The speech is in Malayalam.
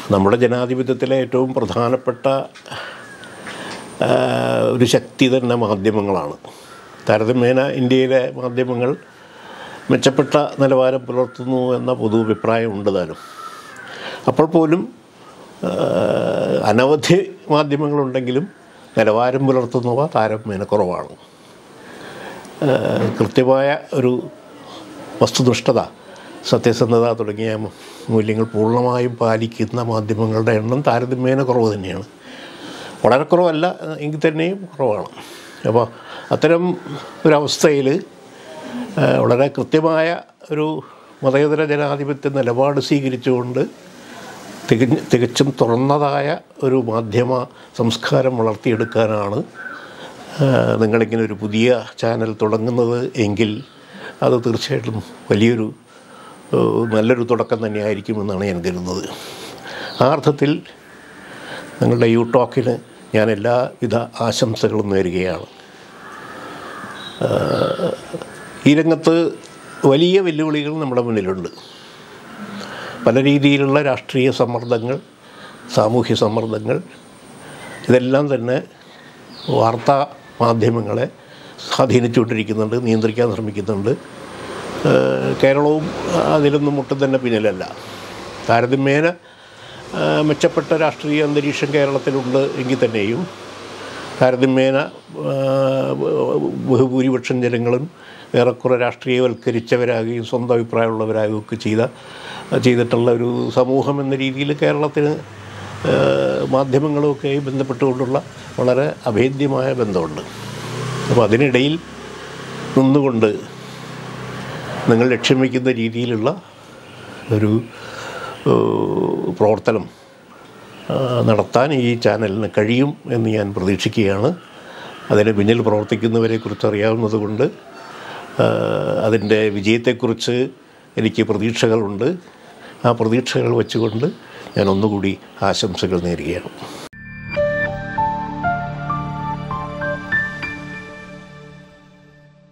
നമ്മുടെ ജനാധിപത്യത്തിലെ ഏറ്റവും പ്രധാനപ്പെട്ട ഒരു ശക്തി തന്നെ മാധ്യമങ്ങളാണ്. താരതമ്യേന ഇന്ത്യയിലെ മാധ്യമങ്ങൾ മെച്ചപ്പെട്ട നിലവാരം പുലർത്തുന്നു എന്ന പൊതു അഭിപ്രായം ഉണ്ട് താനും. അപ്പോൾ പോലും അനവധി മാധ്യമങ്ങളുണ്ടെങ്കിലും നിലവാരം പുലർത്തുന്നവ താരതമ്യേന കുറവാണ്. കൃത്യമായ ഒരു വസ്തുനിഷ്ഠത, സത്യസന്ധത തുടങ്ങിയ മൂല്യങ്ങൾ പൂർണ്ണമായും പാലിക്കുന്ന മാധ്യമങ്ങളുടെ എണ്ണം താരതമ്യേന കുറവ് തന്നെയാണ്. വളരെ കുറവല്ല എങ്കിൽ തന്നെയും കുറവാണ്. അപ്പോൾ അത്തരം ഒരവസ്ഥയിൽ വളരെ കൃത്യമായ ഒരു മതേതര ജനാധിപത്യ നിലപാട് സ്വീകരിച്ചുകൊണ്ട് തികച്ചും തുറന്നതായ ഒരു മാധ്യമ സംസ്കാരം വളർത്തിയെടുക്കാനാണ് നിങ്ങളിങ്ങനെ ഒരു പുതിയ ചാനൽ തുടങ്ങുന്നത് എങ്കിൽ അത് തീർച്ചയായിട്ടും നല്ലൊരു തുടക്കം തന്നെയായിരിക്കുമെന്നാണ് ഞാൻ കരുതുന്നത്. ആ അർത്ഥത്തിൽ നിങ്ങളുടെ യൂടോക്കിന് ഞാൻ എല്ലാവിധ ആശംസകളും നേരുകയാണ്. ഈ രംഗത്ത് വലിയ വെല്ലുവിളികൾ നമ്മുടെ മുന്നിലുണ്ട്. പല രീതിയിലുള്ള രാഷ്ട്രീയ സമ്മർദ്ദങ്ങൾ, സാമൂഹ്യ സമ്മർദ്ദങ്ങൾ, ഇതെല്ലാം തന്നെ വാർത്താ മാധ്യമങ്ങളെ സ്വാധീനിച്ചുകൊണ്ടിരിക്കുന്നുണ്ട്, നിയന്ത്രിക്കാൻ ശ്രമിക്കുന്നുണ്ട്. കേരളവും അതിലൊന്നും ഒട്ടും തന്നെ പിന്നിലല്ല. താരതമ്യേന മെച്ചപ്പെട്ട രാഷ്ട്രീയ അന്തരീക്ഷം കേരളത്തിലുണ്ട് എങ്കിൽ തന്നെയും താരതമ്യേന ബഹുഭൂരിപക്ഷം ജനങ്ങളും ഏറെക്കുറെ രാഷ്ട്രീയവൽക്കരിച്ചവരാകുകയും സ്വന്തം അഭിപ്രായമുള്ളവരാകുകയും ഒക്കെ ചെയ്തിട്ടുള്ള ഒരു സമൂഹം എന്ന രീതിയിൽ കേരളത്തിന് മാധ്യമങ്ങളുമൊക്കെ ബന്ധപ്പെട്ടുകൊണ്ടുള്ള വളരെ അഭേദ്യമായ ബന്ധമുണ്ട്. അപ്പോൾ അതിനിടയിൽ നിന്നുകൊണ്ട് നിങ്ങൾ ലക്ഷ്യം വയ്ക്കുന്ന രീതിയിലുള്ള ഒരു പ്രവർത്തനം നടത്താൻ ഈ ചാനലിന് കഴിയും എന്ന് ഞാൻ പ്രതീക്ഷിക്കുകയാണ്. അതിന് പിന്നിൽ പ്രവർത്തിക്കുന്നവരെക്കുറിച്ച് അറിയാവുന്നത് കൊണ്ട് അതിൻ്റെ വിജയത്തെക്കുറിച്ച് എനിക്ക് പ്രതീക്ഷകളുണ്ട്. ആ പ്രതീക്ഷകൾ വെച്ചുകൊണ്ട് ഞാൻ ഒന്നുകൂടി ആശംസകൾ നേരുകയാണ്.